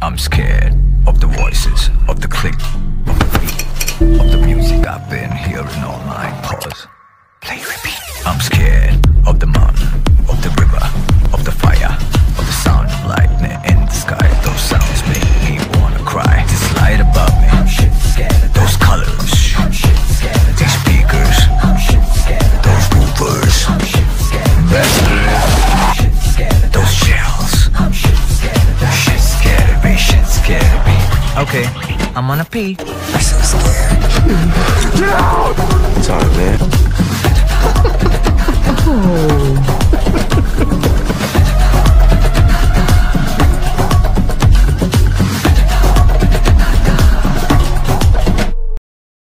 I'm scared of the voices, of the click, of the beat, of the music I've been hearing all night. Pause, play, repeat. I'm scared of the mountain, of the river, of the fire, of the sound of lightning in the sky. Those sounds make me wanna cry. This light above me, I'm shit scared. Those colors, I'm shit scared. These speakers, I'm shit scared. Those woofers, I'm shit scared. I'm shit scared. Those shells, I'm shit scared. Shit scared me, shit scared me. Okay, I'm gonna pee. I'm so scared. Get out!